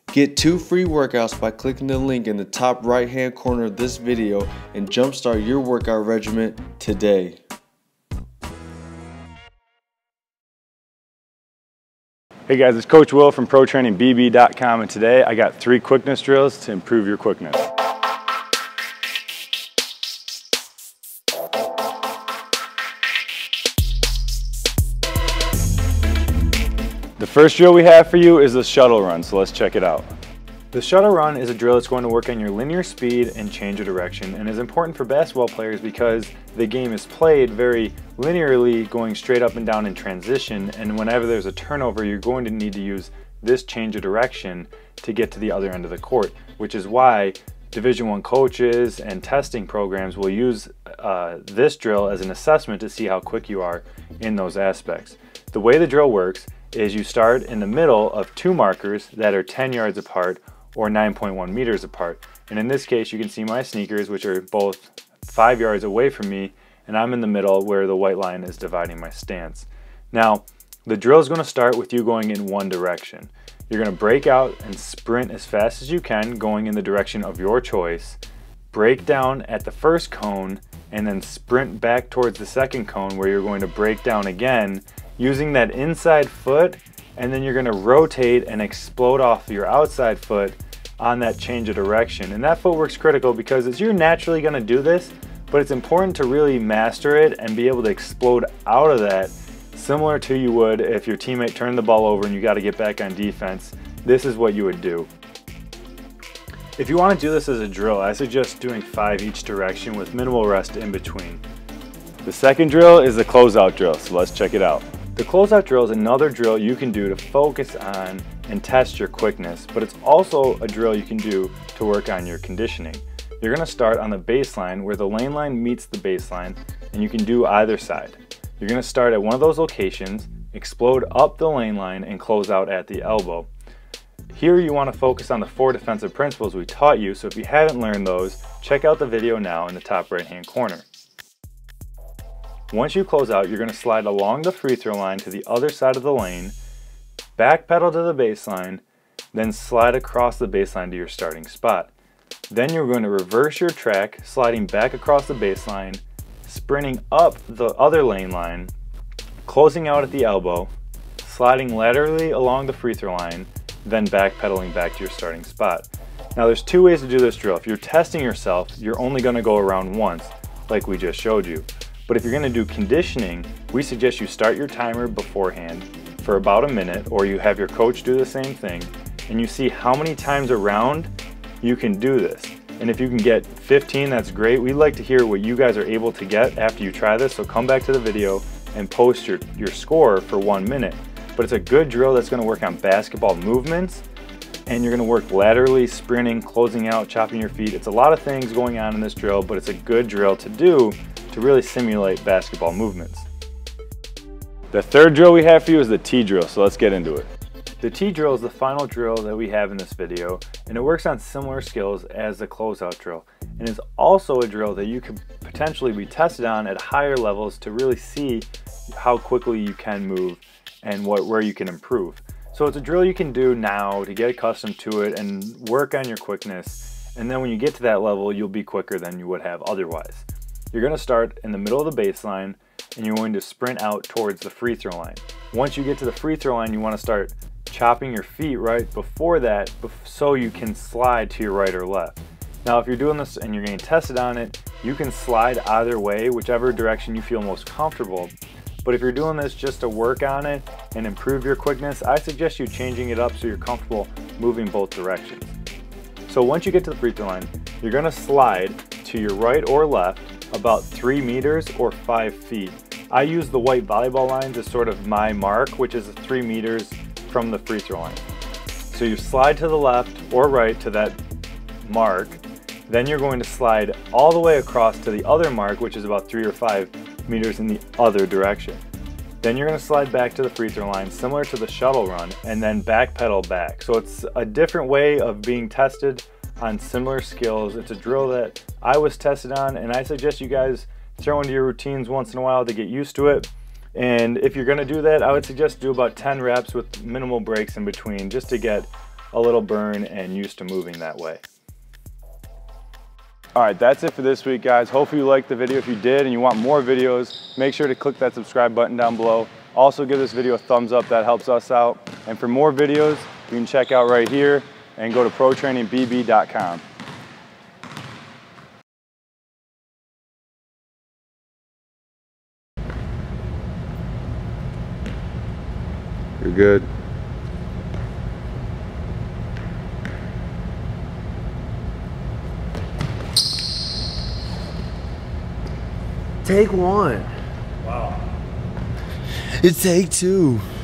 Get 2 free workouts by clicking the link in the top right hand corner of this video and jumpstart your workout regimen today. Hey guys, it's Coach Will from ProTrainingBB.com, and today I got 3 quickness drills to improve your quickness. The first drill we have for you is the shuttle run, so let's check it out. The shuttle run is a drill that's going to work on your linear speed and change of direction, and is important for basketball players because the game is played very linearly, going straight up and down in transition, and whenever there's a turnover you're going to need to use this change of direction to get to the other end of the court, which is why Division I coaches and testing programs will use this drill as an assessment to see how quick you are in those aspects. The way the drill works is you start in the middle of 2 markers that are 10 yards apart or 9.1 meters apart. And in this case, you can see my sneakers, which are both 5 yards away from me, and I'm in the middle where the white line is dividing my stance. Now, the drill is going to start with you going in one direction. You're going to break out and sprint as fast as you can, going in the direction of your choice. Break down at the first cone, and then sprint back towards the second cone where you're going to break down again, using that inside foot, and then you're going to rotate and explode off your outside foot on that change of direction. And that footwork's critical because you're naturally going to do this, but it's important to really master it and be able to explode out of that, similar to you would if your teammate turned the ball over and you got to get back on defense. This is what you would do. If you want to do this as a drill, I suggest doing 5 each direction with minimal rest in between. The second drill is the closeout drill, so let's check it out. The closeout drill is another drill you can do to focus on and test your quickness, but it's also a drill you can do to work on your conditioning. You're going to start on the baseline where the lane line meets the baseline, and you can do either side. You're going to start at one of those locations, explode up the lane line, and close out at the elbow. Here you want to focus on the 4 defensive principles we taught you, so if you haven't learned those, check out the video now in the top right hand corner. Once you close out, you're going to slide along the free throw line to the other side of the lane, backpedal to the baseline, then slide across the baseline to your starting spot. Then you're going to reverse your track, sliding back across the baseline, sprinting up the other lane line, closing out at the elbow, sliding laterally along the free throw line, then backpedaling back to your starting spot. Now there's 2 ways to do this drill. If you're testing yourself, you're only going to go around once, like we just showed you. But if you're going to do conditioning, we suggest you start your timer beforehand for about a minute, or you have your coach do the same thing, and you see how many times around you can do this. And if you can get 15, that's great. We'd like to hear what you guys are able to get after you try this, so come back to the video and post your score for 1 minute. But it's a good drill that's going to work on basketball movements, and you're going to work laterally, sprinting, closing out, chopping your feet. It's a lot of things going on in this drill, but it's a good drill to do to really simulate basketball movements. The third drill we have for you is the T drill, so let's get into it. The T drill is the final drill that we have in this video, and it works on similar skills as the closeout drill, and is also a drill that you could potentially be tested on at higher levels to really see how quickly you can move and where you can improve. So it's a drill you can do now to get accustomed to it and work on your quickness, and then when you get to that level you'll be quicker than you would have otherwise. You're going to start in the middle of the baseline, and you're going to sprint out towards the free throw line. Once you get to the free throw line, you want to start chopping your feet right before that, so you can slide to your right or left. Now if you're doing this and you're getting tested on it, you can slide either way, whichever direction you feel most comfortable. But if you're doing this just to work on it and improve your quickness, I suggest you changing it up so you're comfortable moving both directions. So once you get to the free throw line, you're going to slide to your right or left about 3 meters or 5 feet. I use the white volleyball lines as sort of my mark, which is 3 meters from the free throw line. So you slide to the left or right to that mark, then you're going to slide all the way across to the other mark, which is about 3 or 5 meters in the other direction. Then you're going to slide back to the free throw line, similar to the shuttle run, and then backpedal back. So it's a different way of being tested on similar skills. It's a drill that I was tested on, and I suggest you guys throw into your routines once in a while to get used to it. And if you're going to do that, I would suggest do about 10 reps with minimal breaks in between, just to get a little burn and used to moving that way. All right, that's it for this week, guys. Hopefully you liked the video. If you did and you want more videos, make sure to click that subscribe button down below. Also give this video a thumbs up, that helps us out. And for more videos, you can check out right here and go to protrainingbb.com. You're good. Take one. Wow. It's take two.